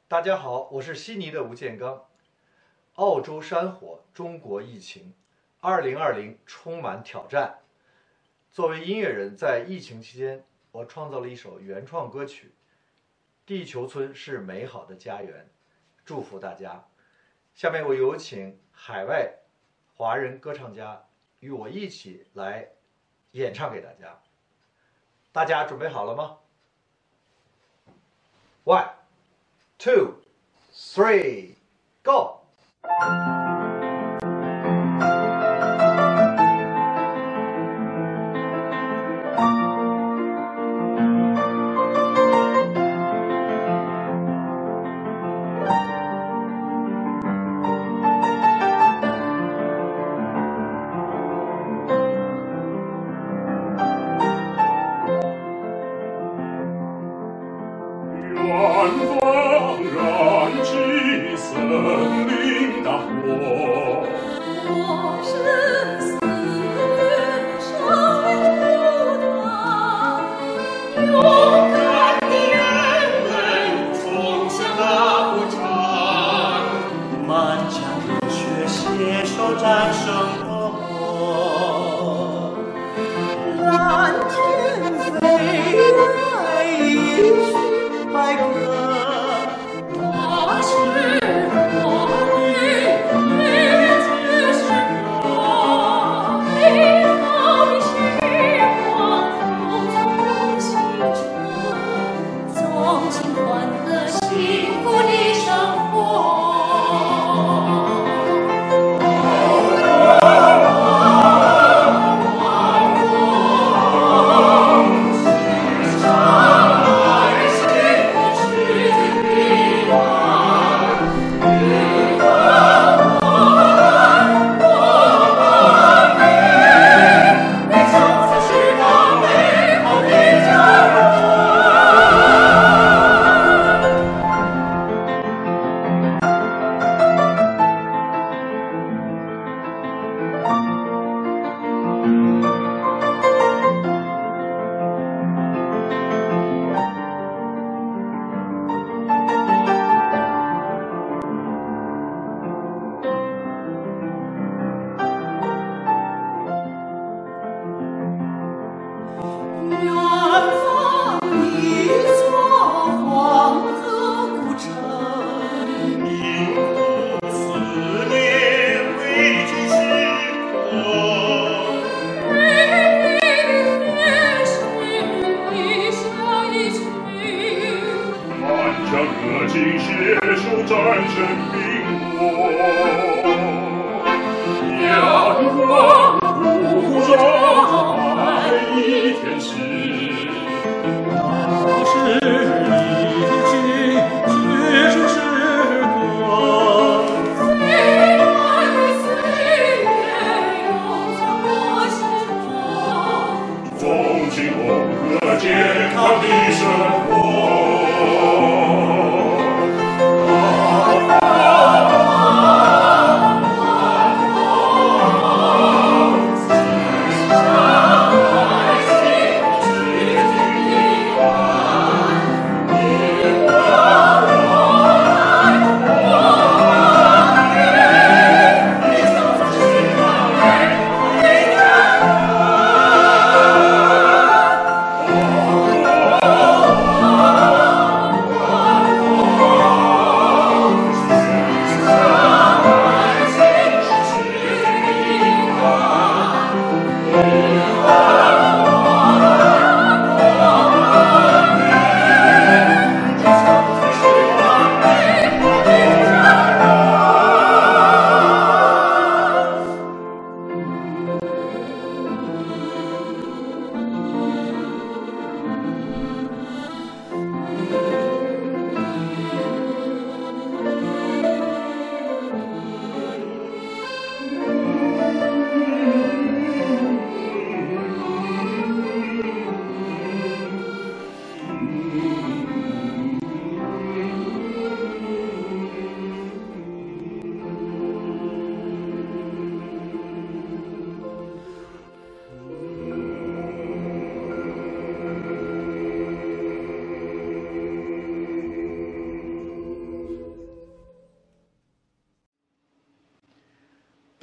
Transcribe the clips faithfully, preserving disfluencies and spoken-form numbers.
大家好，我是悉尼的吴建刚。澳洲山火，中国疫情，二零二零充满挑战。作为音乐人，在疫情期间，我创造了一首原创歌曲《地球村是美好的家园》，祝福大家。下面我有请海外华人歌唱家与我一起来演唱给大家。大家准备好了吗 ？One, two, three, go！ 远方燃起森林大火， 我生死尚未流淌，勇敢的人们冲向那火场， 满腔热血携手战胜恶魔，蓝天飞来一曲白鸽。 我是我的日子是我，美好的时光都从心中，走进欢乐幸福的生活。远方一座黄河古城， 因思念为君时刻， 美丽的天使一下一曲， 满腔热情携手战胜病魔，阳光普照爱一天使。 我是一句举手诗歌， 飞来的岁月永藏我心中。 风景红和健康的生活。 世上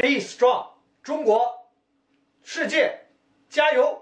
Be strong，中国，世界，加油！